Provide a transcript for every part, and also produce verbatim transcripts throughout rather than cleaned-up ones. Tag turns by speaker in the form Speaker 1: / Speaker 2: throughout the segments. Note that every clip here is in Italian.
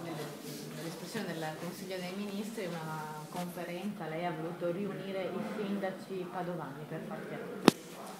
Speaker 1: nell'espressione del Consiglio dei Ministri, una conferenza, lei ha voluto riunire i sindaci padovani per far chiarezza.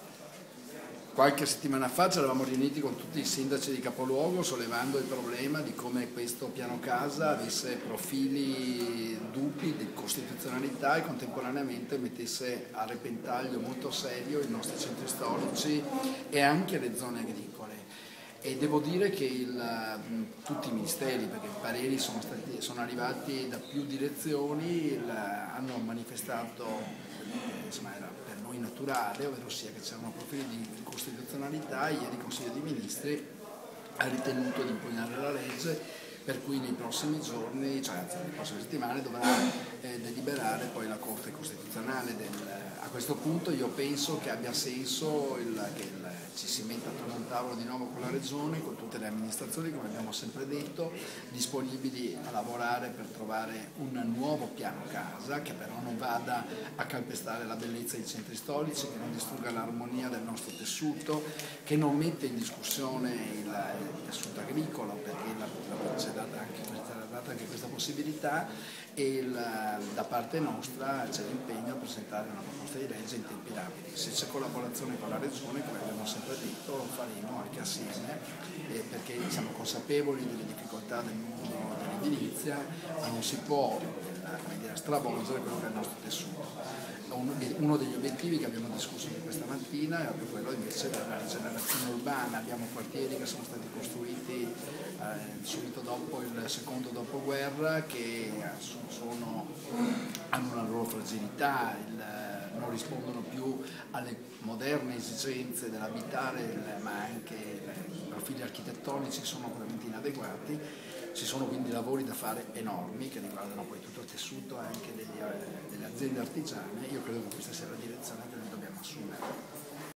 Speaker 2: Qualche settimana fa ci eravamo riuniti con tutti i sindaci di capoluogo sollevando il problema di come questo piano casa avesse profili dubbi di costituzionalità e contemporaneamente mettesse a repentaglio molto serio i nostri centri storici e anche le zone agricole. E devo dire che il, tutti i ministeri, perché i pareri sono, stati, sono arrivati da più direzioni, il, hanno manifestato, insomma era per noi naturale, ovvero sia che c'erano profili di costituzionalità. Ieri il Consiglio dei Ministri ha ritenuto di impugnare la legge, per cui nei prossimi giorni, cioè anzi nelle prossime settimane, dovrà eh, deliberare poi la Corte Costituzionale. Del, a questo punto io penso che abbia senso il, che il, ci si metta attorno a un tavolo di nuovo con la Regione, con tutte le amministrazioni, come abbiamo sempre detto, disponibili a lavorare per trovare un nuovo piano casa che però non vada a calpestare la bellezza dei centri storici, che non distrugga l'armonia del nostro tessuto, che non mette in discussione il, il tessuto agricolo, perché la, la, c'è data anche, data anche questa possibilità, e il, da parte nostra c'è l'impegno a presentare una proposta di legge in tempi rapidi. Se c'è collaborazione con la Regione, come abbiamo sempre detto, lo faremo anche assieme, eh, perché siamo consapevoli delle difficoltà del mondo dell'edilizia, ma non si può eh, dire, stravolgere quello che è il nostro tessuto. Uno degli obiettivi che abbiamo discusso questa mattina è proprio quello invece della rigenerazione urbana. Abbiamo quartieri che sono stati costruiti eh, subito dopo il secondo dopoguerra, che sono, hanno una loro fragilità, il, non rispondono più alle moderne esigenze dell'abitare, ma anche i profili architettonici sono veramente inadeguati. Ci sono quindi lavori da fare enormi che riguardano poi tutto il tessuto anche degli, delle aziende artigiane. Io credo che questa